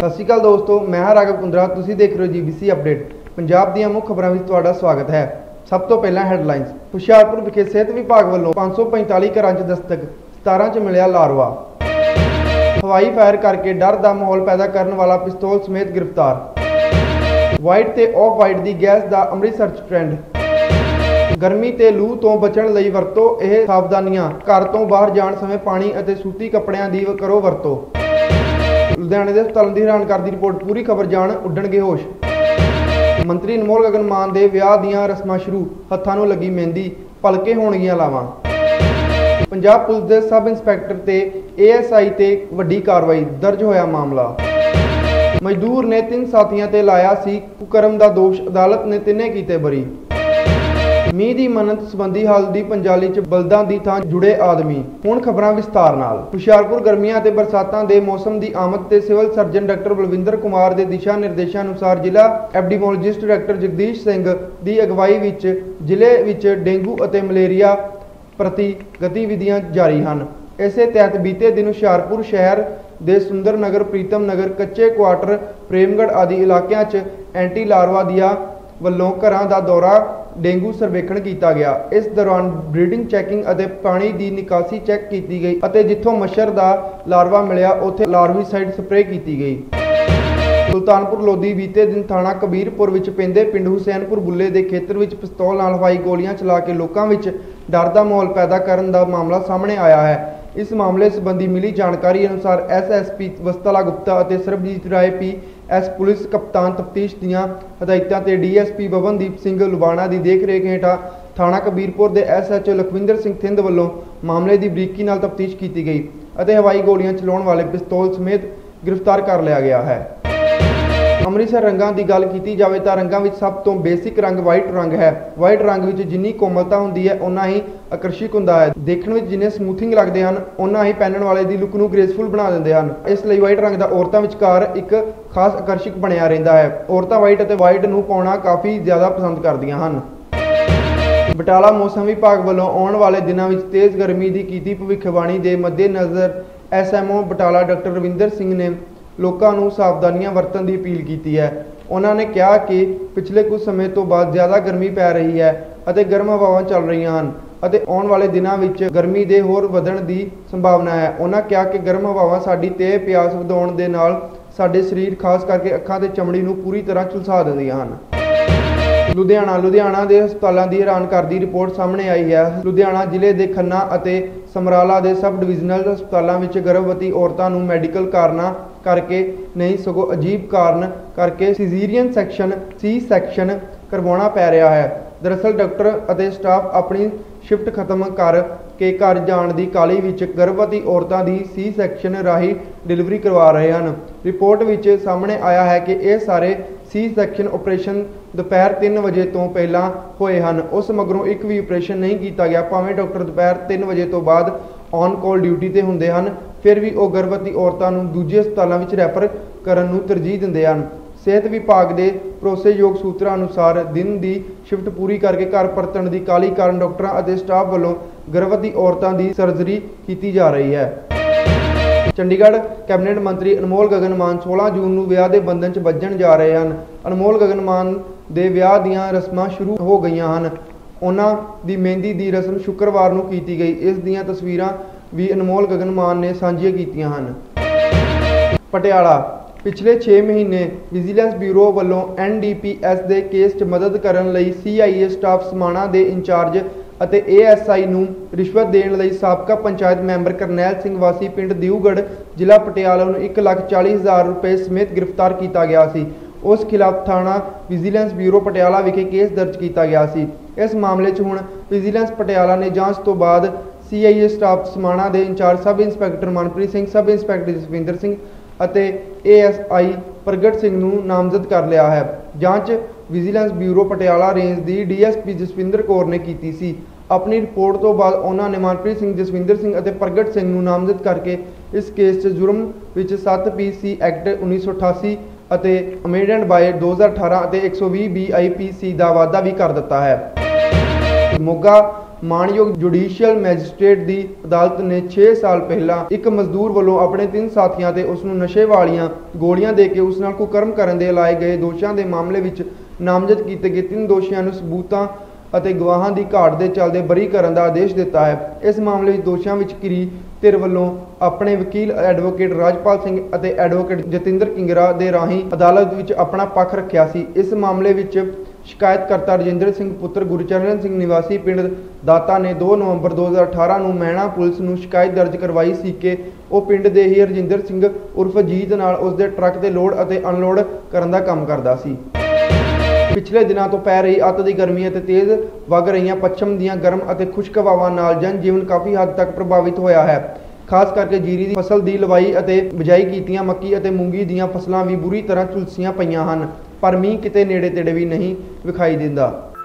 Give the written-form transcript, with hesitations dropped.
ਸਤਿ ਸ਼੍ਰੀ ਅਕਾਲ ਦੋਸਤੋ, मैं ਹਾਂ ਰਾਘਵ ਕੁੰਦਰਾ। ਤੁਸੀਂ ਦੇਖ ਰਹੇ ਹੋ GBC ਅਪਡੇਟ। ਪੰਜਾਬ ਦੀਆਂ ਮੁੱਖ ਖਬਰਾਂ ਵਿੱਚ ਤੁਹਾਡਾ ਸਵਾਗਤ ਹੈ। ਸਭ ਤੋਂ ਪਹਿਲਾਂ ਹੈਡਲਾਈਨਸ। ਹੁਸ਼ਿਆਰਪੁਰ ਵਿਖੇ ਸਿਹਤ ਵਿਭਾਗ ਵੱਲੋਂ 545 ਘਰਾਂ 'ਚ ਦਸਤਕ, 17 'ਚ ਮਿਲਿਆ ਲਾਰਵਾ। ਹਵਾਈ ਫਾਇਰ ਕਰਕੇ ਡਰ ਦਾ ਮਾਹੌਲ ਪੈਦਾ ਕਰਨ ਵਾਲਾ ਪਿਸਤੌਲ ਸਮੇਤ ਗ੍ਰਿਫਤਾਰ। ਵਾਈਟ ਤੇ ਆਫ ਵਾਈਟ ਦੀ ਗੈਸ ਦਾ ਅੰਮ੍ਰਿਤਸਰ 'ਚ ਟ੍ਰੈਂਡ। ਗਰਮੀ ਤੇ ਲੂ ਤੋਂ ਬਚਣ ਲਈ ਵਰਤੋ ਇਹ ਸਾਵਧਾਨੀਆਂ। ਘਰ ਤੋਂ ਬਾਹਰ ਜਾਣ ਸਮੇਂ ਪਾਣੀ ਅਤੇ ਸੂਤੀ ਕੱਪੜਿਆਂ ਦੀ ਕਰੋ ਵਰਤੋਂ। ਲੁਧਿਆਣੇ ਦੇ ਹਸਪਤਾਲਾਂ ਦੀ ਹੈਰਾਨਕਰ ਦੀ ਰਿਪੋਰਟ। ਪੂਰੀ ਖਬਰ ਜਾਣ, ਉੱਡਣਗੇ ਹੋਸ਼। ਮੰਤਰੀ ਅਨਮੋਲ ਗਗਨ ਮਾਨ ਦੇ ਵਿਆਹ ਦੀਆਂ ਰਸਮਾਂ ਸ਼ੁਰੂ, ਹੱਥਾਂ ਨੂੰ ਲੱਗੀ ਮਹਿੰਦੀ, ਭਲਕੇ ਹੋਣਗੀਆਂ ਲਾਵਾਂ। ਪੰਜਾਬ ਪੁਲਿਸ ਦੇ ਸਬ ਇੰਸਪੈਕਟਰ ਤੇ ASI ਤੇ ਵੱਡੀ ਕਾਰਵਾਈ, ਦਰਜ ਹੋਇਆ ਮਾਮਲਾ। ਮਜ਼ਦੂਰ ਨੇ 3 ਸਾਥੀਆਂ ਤੇ ਲਾਇਆ ਸੀ ਕੁਕਰਮ ਦਾ ਦੋਸ਼, ਅਦਾਲਤ ਨੇ ਤਿੰਨੇ ਕੀਤੇ ਬਰੀ। ਮੀਂਹ ਦੀ ਮੰਨਤ ਸੰਬੰਧੀ ਹਲਦੀ ਪੰਜਾਲੀ 'ਚ ਬਲਦਾਂ ਦੀ ਥਾਂ ਜੁੜੇ ਆਦਮੀ। ਹੁਣ ਖਬਰਾਂ ਵਿਸਤਾਰ ਨਾਲ। ਹੁਸ਼ਿਆਰਪੁਰ ਗਰਮੀਆਂ ਤੇ ਬਰਸਾਤਾਂ ਦੇ ਮੌਸਮ ਦੀ ਆਮਦ ਤੇ civil surgeon doctor Balwinder Kumar ਦੇ ਦਿਸ਼ਾ ਨਿਰਦੇਸ਼ਾਂ ਅਨੁਸਾਰ ਜ਼ਿਲ੍ਹਾ ਐਪੀਡੈਮੀਓਲੋਜਿਸਟ ਡਾਕਟਰ ਜਗਦੀਸ਼ ਸਿੰਘ ਦੀ ਅਗਵਾਈ ਵਿੱਚ ਜ਼ਿਲ੍ਹੇ ਵਿੱਚ ਡੇਂਗੂ ਅਤੇ ਮਲੇਰੀਆ ਪ੍ਰਤੀ ਗਤੀਵਿਧੀਆਂ ਜਾਰੀ ਹਨ। ਇਸੇ ਤਹਿਤ ਬੀਤੇ ਦਿਨ ਹੁਸ਼ਿਆਰਪੁਰ ਸ਼ਹਿਰ ਦੇ ਸੁੰਦਰ ਨਗਰ, ਪ੍ਰੀਤਮ ਨਗਰ, ਕੱਚੇ ਕੁਆਟਰ, ਪ੍ਰੇਮਗੜ੍ਹ ਆਦਿ ਇਲਾਕਿਆਂ 'ਚ ਐਂਟੀ ਲਾਰਵਾ ਦੀਆਂ ਵੱਲੋਂ ਘਰਾਂ ਦਾ ਦੌਰਾ ਡੇਂਗੂ ਸਰਵੇਖਣ ਕੀਤਾ ਗਿਆ। ਇਸ ਦੌਰਾਨ ਬਰੀਡਿੰਗ ਚੈਕਿੰਗ ਅਤੇ ਪਾਣੀ ਦੀ ਨਿਕਾਸੀ ਚੈੱਕ ਕੀਤੀ ਗਈ ਅਤੇ ਜਿੱਥੋਂ ਮੱਛਰ ਦਾ ਲਾਰਵਾ ਮਿਲਿਆ ਉੱਥੇ ਲਾਰਵੀਸਾਈਡ ਸਪਰੇਅ ਕੀਤੀ ਗਈ। ਸੁਲਤਾਨਪੁਰ ਲੋਧੀ ਬੀਤੇ ਦਿਨ ਥਾਣਾ ਕਬੀਰਪੁਰ ਵਿੱਚ ਪੈਂਦੇ ਪਿੰਡ ਹੁਸੈਨਪੁਰ ਬੁੱਲੇ ਦੇ ਖੇਤਰ ਵਿੱਚ ਪਿਸਤੌਲ ਨਾਲ ਹਵਾਈ ਗੋਲੀਆਂ ਚਲਾ ਕੇ ਲੋਕਾਂ ਵਿੱਚ ਡਰ ਦਾ ਮਾਹੌਲ ਪੈਦਾ ਕਰਨ ਦਾ ਮਾਮਲਾ ਸਾਹਮਣੇ ਆਇਆ ਹੈ। ਇਸ ਮਾਮਲੇ ਸੰਬੰਧੀ ਮਿਲੀ ਜਾਣਕਾਰੀ ਅਨੁਸਾਰ SSP ਵਸਤਲਾ ਗੁਪਤਾ ਅਤੇ ਸਰਬਜੀਤ ਰਾਏ PS ਪੁਲਿਸ ਕਪਤਾਨ ਤਫਤੀਸ਼ ਦੀਆਂ ਹਦਾਇਤਾਂ ਤੇ DSP ਬਵਨਦੀਪ ਸਿੰਘ ਲੁਬਾਣਾ ਦੀ ਦੇਖਰੇਖ ਹੇਠਾਂ ਥਾਣਾ ਕਬੀਰਪੁਰ ਦੇ SHO ਲਖਵਿੰਦਰ ਸਿੰਘ ਥਿੰਦ ਵੱਲੋਂ ਮਾਮਲੇ ਦੀ ਬਰੀਕੀ ਨਾਲ ਤਫਤੀਸ਼ ਕੀਤੀ ਗਈ ਅਤੇ ਹਵਾਈ ਗੋਲੀਆਂ ਚਲਾਉਣ ਵਾਲੇ ਪਿਸਤੌਲ ਸਮੇਤ ਗ੍ਰਿਫਤਾਰ ਕਰ ਲਿਆ ਗਿਆ ਹੈ। ਅੰਮ੍ਰਿਤਸਰ ਰੰਗਾਂ ਦੀ ਗੱਲ ਕੀਤੀ ਜਾਵੇ ਤਾਂ ਰੰਗਾਂ ਵਿੱਚ ਸਭ ਤੋਂ ਬੇਸਿਕ ਰੰਗ ਵਾਈਟ ਰੰਗ ਹੈ। ਵਾਈਟ ਰੰਗ ਵਿੱਚ ਜਿੰਨੀ ਕੋਮਲਤਾ ਹੁੰਦੀ ਹੈ ਓਨਾ ਹੀ ਆਕਰਸ਼ਕ ਹੁੰਦਾ ਹੈ। ਦੇਖਣ ਵਿੱਚ ਜਿੰਨੇ ਸਮੂਥਿੰਗ ਲੱਗਦੇ ਹਨ ਓਨਾ ਹੀ ਪਹਿਨਣ ਵਾਲੇ ਦੀ ਲੁੱਕ ਨੂੰ ਗ੍ਰੇਸਫੁਲ ਬਣਾ ਦਿੰਦੇ ਹਨ। ਇਸ ਲਈ ਵਾਈਟ ਰੰਗ ਦਾ ਔਰਤਾਂ ਵਿਚਕਾਰ ਇੱਕ ਖਾਸ ਆਕਰਸ਼ਕ ਬਣਿਆ ਰਹਿੰਦਾ ਹੈ। ਔਰਤਾਂ ਵਾਈਟ ਅਤੇ ਵਾਈਟ ਨੂੰ ਪਾਉਣਾ ਕਾਫੀ ਜ਼ਿਆਦਾ ਪਸੰਦ ਕਰਦੀਆਂ ਹਨ। ਬਟਾਲਾ ਮੌਸਮ ਵਿਭਾਗ ਵੱਲੋਂ ਆਉਣ ਵਾਲੇ ਦਿਨਾਂ ਵਿੱਚ ਤੇਜ਼ ਗਰਮੀ ਦੀ ਕੀਤੀ ਭਵਿੱਖਬਾਣੀ ਦੇ ਮੱਦੇਨਜ਼ਰ SMO ਬਟਾਲਾ ਡਾਕਟਰ ਰਵਿੰਦਰ ਸਿੰਘ ਨੇ ਲੋਕਾਂ ਨੂੰ ਸਾਵਧਾਨੀਆਂ ਵਰਤਣ ਦੀ ਅਪੀਲ ਕੀਤੀ ਹੈ। ਉਹਨਾਂ ਨੇ ਕਿਹਾ ਕਿ ਪਿਛਲੇ ਕੁਝ ਸਮੇਂ ਤੋਂ ਬਾਅਦ ਜ਼ਿਆਦਾ ਗਰਮੀ ਪੈ ਰਹੀ ਹੈ ਅਤੇ ਗਰਮ ਹਵਾਵਾਂ ਚੱਲ ਰਹੀਆਂ ਹਨ ਅਤੇ ਆਉਣ ਵਾਲੇ ਦਿਨਾਂ ਵਿੱਚ ਗਰਮੀ ਦੇ ਹੋਰ ਵਧਣ ਦੀ ਸੰਭਾਵਨਾ ਹੈ। ਉਹਨਾਂ ਕਿਹਾ ਕਿ ਗਰਮ ਹਵਾਵਾਂ ਸਾਡੀ ਤੇਜ਼ ਪਿਆਸ ਵਧਾਉਣ ਦੇ ਨਾਲ ਸਾਡੇ ਸਰੀਰ ਖਾਸ ਕਰਕੇ ਅੱਖਾਂ ਤੇ ਚਮੜੀ ਨੂੰ ਪੂਰੀ ਤਰ੍ਹਾਂ ਝੁਲਸਾ ਦਿੰਦੀਆਂ ਹਨ। ਲੁਧਿਆਣਾ ਦੇ ਹਸਪਤਾਲਾਂ ਦੀ ਹੈਰਾਨਕਰ ਦੀ ਰਿਪੋਰਟ ਸਾਹਮਣੇ ਆਈ ਹੈ। ਲੁਧਿਆਣਾ ਜ਼ਿਲ੍ਹੇ ਦੇ ਖੰਨਾ ਅਤੇ ਸਮਰਾਲਾ ਦੇ ਸਬ ਡਿਵੀਜ਼ਨਲ ਹਸਪਤਾਲਾਂ ਵਿੱਚ ਗਰਭਵਤੀ ਔਰਤਾਂ ਨੂੰ ਮੈਡੀਕਲ ਕਾਰਨਾਂ ਕਰਕੇ ਨਹੀਂ ਸਗੋਂ ਅਜੀਬ ਕਾਰਨ ਕਰਕੇ ਸਿਜ਼ੇਰੀਅਨ ਸੈਕਸ਼ਨ ਕਰਵਾਉਣਾ ਪੈ ਰਿਹਾ ਹੈ। ਦਰਅਸਲ ਡਾਕਟਰ ਅਤੇ ਸਟਾਫ ਆਪਣੀ ਸ਼ਿਫਟ ਖਤਮ ਕਰਕੇ ਘਰ ਜਾਣ ਦੀ ਕਾਹਲੀ ਵਿੱਚ ਗਰਭਵਤੀ ਔਰਤਾਂ ਦੀ C-ਸੈਕਸ਼ਨ ਰਾਹੀਂ ਡਿਲੀਵਰੀ ਕਰਵਾ ਰਹੇ ਹਨ। ਰਿਪੋਰਟ ਵਿੱਚ ਸਾਹਮਣੇ ਆਇਆ ਹੈ ਕਿ ਇਹ ਸਾਰੇ C-ਸੈਕਸ਼ਨ ਆਪਰੇਸ਼ਨ ਦੁਪਹਿਰ 3 ਵਜੇ ਤੋਂ ਪਹਿਲਾਂ ਹੋਏ ਹਨ। ਉਸ ਮਗਰੋਂ ਇੱਕ ਵੀ ਆਪਰੇਸ਼ਨ ਨਹੀਂ ਕੀਤਾ ਗਿਆ। ਭਾਵੇਂ ਡਾਕਟਰ ਦੁਪਹਿਰ 3 ਵਜੇ ਤੋਂ ਬਾਅਦ ਔਨ ਕਾਲ ਡਿਊਟੀ ਤੇ ਹੁੰਦੇ ਹਨ, ਫਿਰ ਵੀ ਉਹ ਗਰਭਵਤੀ ਔਰਤਾਂ ਨੂੰ ਦੂਜੇ ਹਸਪਤਾਲਾਂ ਵਿੱਚ ਰੈਫਰ ਕਰਨ ਨੂੰ ਤਰਜੀਹ ਦਿੰਦੇ ਹਨ। ਸਿਹਤ ਵਿਭਾਗ ਦੇ ਭਰੋਸੇਯੋਗ ਸੂਤਰਾਂ ਅਨੁਸਾਰ ਦਿਨ ਦੀ ਸ਼ਿਫਟ ਪੂਰੀ ਕਰਕੇ ਘਰ ਪਰਤਣ ਦੀ ਕਾਹਲੀ ਕਾਰਨ ਡਾਕਟਰਾਂ ਅਤੇ ਸਟਾਫ ਵੱਲੋਂ ਗਰਭਵਤੀ ਔਰਤਾਂ ਦੀ ਸਰਜਰੀ ਕੀਤੀ ਜਾ ਰਹੀ ਹੈ। ਚੰਡੀਗੜ੍ਹ ਕੈਬਨਿਟ ਮੰਤਰੀ ਅਨਮੋਲ ਗਗਨ ਮਾਨ 16 ਜੂਨ ਨੂੰ ਵਿਆਹ ਦੇ ਬੰਧਨ 'ਚ ਬੱਝਣ ਜਾ ਰਹੇ ਹਨ। ਅਨਮੋਲ ਗਗਨ ਮਾਨ ਦੇ ਵਿਆਹ ਦੀਆਂ ਰਸਮਾਂ ਸ਼ੁਰੂ ਹੋ ਗਈਆਂ ਹਨ। ਉਹਨਾਂ ਦੀ ਮਹਿੰਦੀ ਦੀ ਰਸਮ ਸ਼ੁੱਕਰਵਾਰ ਨੂੰ ਕੀਤੀ ਗਈ। ਇਸ ਦੀਆਂ ਤਸਵੀਰਾਂ ਵੀ ਅਨਮੋਲ ਗਗਨ ਮਾਨ ਨੇ ਸਾਂਝੀਆਂ ਕੀਤੀਆਂ ਹਨ। ਪਟਿਆਲਾ। ਪਿਛਲੇ 6 ਮਹੀਨੇ ਵਿਜੀਲੈਂਸ ਬਿਊਰੋ ਵੱਲੋਂ NDPS ਦੇ ਕੇਸ 'ਚ ਮਦਦ ਕਰਨ ਲਈ CIA ਸਟਾਫ ਸਮਾਣਾ ਦੇ ਇੰਚਾਰਜ ਅਤੇ ASI ਨੂੰ ਰਿਸ਼ਵਤ ਦੇਣ ਲਈ ਸਾਬਕਾ ਪੰਚਾਇਤ ਮੈਂਬਰ ਕਰਨੈਲ ਸਿੰਘ ਵਾਸੀ ਪਿੰਡ ਦਿਊਗੜ੍ਹ ਜ਼ਿਲ੍ਹਾ ਪਟਿਆਲਾ ਨੂੰ 1,40,000 ਰੁਪਏ ਸਮੇਤ ਗ੍ਰਿਫਤਾਰ ਕੀਤਾ ਗਿਆ ਸੀ। ਉਸ ਖਿਲਾਫ ਥਾਣਾ ਵਿਜੀਲੈਂਸ ਬਿਊਰੋ ਪਟਿਆਲਾ ਵਿਖੇ ਕੇਸ ਦਰਜ ਕੀਤਾ ਗਿਆ ਸੀ। ਇਸ ਮਾਮਲੇ 'ਚ ਹੁਣ ਵਿਜੀਲੈਂਸ ਪਟਿਆਲਾ ਨੇ ਜਾਂਚ ਤੋਂ ਬਾਅਦ CIA ਸਟਾਫ ਸਮਾਣਾ ਦੇ incharge sub inspector Manpreet Singh, sub inspector Jaswinder Singh ਅਤੇ ASI ਪ੍ਰਗਟ ਸਿੰਘ ਨੂੰ ਨਾਮਜ਼ਦ ਕਰ ਲਿਆ ਹੈ। ਜਾਂਚ ਵਿਜੀਲੈਂਸ ਬਿਊਰੋ ਪਟਿਆਲਾ ਰੇਂਜ ਦੀ DSP ਜਸਵਿੰਦਰ ਕੌਰ ਨੇ ਕੀਤੀ ਸੀ। ਆਪਣੀ ਰਿਪੋਰਟ ਤੋਂ ਬਾਅਦ ਉਹਨਾਂ ਨੇ ਮਨਪ੍ਰੀਤ ਸਿੰਘ, ਜਸਵਿੰਦਰ ਸਿੰਘ ਅਤੇ ਪ੍ਰਗਟ ਸਿੰਘ ਨੂੰ ਨਾਮਜ਼ਦ ਕਰਕੇ ਇਸ ਕੇਸ 'ਚ ਜੁਰਮ ਵਿੱਚ 7 PC ਐਕਟ 1988 ਅਤੇ ਅਮੈਂਡਡ ਬਾਈ 2018 ਅਤੇ 120 BIPC ਦਾ ਵਾਧਾ ਵੀ ਕਰ ਦਿੱਤਾ ਹੈ। ਮੋਗਾ ਮਾਣਯੋਗ ਜੁਡੀਸ਼ੀਅਲ ਮੈਜਿਸਟ੍ਰੇਟ ਦੀ ਅਦਾਲਤ ਨੇ 6 ਸਾਲ ਪਹਿਲਾਂ ਇੱਕ ਮਜ਼ਦੂਰ ਵੱਲੋਂ ਆਪਣੇ 3 ਸਾਥੀਆਂ ਤੇ ਉਸ ਨੂੰ ਨਸ਼ੇ ਵਾਲੀਆਂ ਗੋਲੀਆਂ ਦੇ ਕੇ ਉਸ ਨਾਲ ਕੁਕਰਮ ਕਰਨ ਦੇ ਲਾਏ ਗਏ ਦੋਸ਼ਾਂ ਦੇ ਮਾਮਲੇ ਵਿੱਚ ਨਾਮਜ਼ਦ ਕੀਤੇ ਗਏ 3 ਦੋਸ਼ੀਆਂ ਨੂੰ ਸਬੂਤਾਂ ਅਤੇ ਗਵਾਹਾਂ ਦੀ ਘਾਟ ਦੇ ਚੱਲਦੇ ਬਰੀ ਕਰਨ ਦਾ ਆਦੇਸ਼ ਦਿੱਤਾ ਹੈ। ਇਸ ਮਾਮਲੇ ਵਿੱਚ ਦੋਸ਼ੀਆਂ ਵਿੱਚ ਕਿਰੀ ਧਿਰ ਵੱਲੋਂ ਆਪਣੇ ਵਕੀਲ ਐਡਵੋਕੇਟ ਰਾਜਪਾਲ ਸਿੰਘ ਅਤੇ ਐਡਵੋਕੇਟ ਜਤਿੰਦਰ ਕਿੰਗਰਾ ਦੇ ਰਾਹੀਂ ਅਦਾਲਤ ਵਿੱਚ ਆਪਣਾ ਪੱਖ ਰੱਖਿਆ ਸੀ। ਇਸ ਮਾਮਲੇ ਵਿੱਚ ਸ਼ਿਕਾਇਤਕਰਤਾ ਰਜਿੰਦਰ ਸਿੰਘ ਪੁੱਤਰ ਗੁਰਚਰਨ ਸਿੰਘ ਨਿਵਾਸੀ ਪਿੰਡ ਦਾਤਾ ਨੇ 2 ਨਵੰਬਰ 2018 ਨੂੰ ਮਹਿਣਾ ਪੁਲਿਸ ਨੂੰ ਸ਼ਿਕਾਇਤ ਦਰਜ ਕਰਵਾਈ ਸੀ ਕਿ ਉਹ ਪਿੰਡ ਦੇ ਹੀ ਰਜਿੰਦਰ ਸਿੰਘ ਉਰਫ ਜੀਤ ਨਾਲ ਉਸ ਦੇ ਟਰੱਕ ਦੇ ਲੋਡ ਅਤੇ ਅਨਲੋਡ ਕਰਨ ਦਾ ਕੰਮ ਕਰਦਾ ਸੀ। ਪਿਛਲੇ ਦਿਨਾਂ ਤੋਂ ਪੈ ਰਹੀ ਅੱਤ ਦੀ ਗਰਮੀ ਅਤੇ ਤੇਜ਼ ਵਗ ਰਹੀਆਂ ਪੱਛਮ ਦੀਆਂ ਗਰਮ ਅਤੇ ਖੁਸ਼ਕ ਹਵਾਵਾਂ ਨਾਲ ਜਨ ਜੀਵਨ ਕਾਫੀ ਹੱਦ ਤੱਕ ਪ੍ਰਭਾਵਿਤ ਹੋਇਆ ਹੈ। ਖਾਸ ਕਰਕੇ ਜੀਰੀ ਦੀ ਫਸਲ ਦੀ ਲਵਾਈ ਅਤੇ ਬਿਜਾਈ ਕੀਤੀਆਂ ਮੱਕੀ ਅਤੇ ਮੂੰਗੀ ਦੀਆਂ ਫਸਲਾਂ ਵੀ ਬੁਰੀ ਤਰ੍ਹਾਂ ਝੁਲਸੀਆਂ ਪਈਆਂ ਹਨ, ਪਰ ਮੀਂਹ ਕਿਤੇ ਨੇੜੇ ਤੇੜੇ ਵੀ ਨਹੀਂ ਵਿਖਾਈ ਦਿੰਦਾ।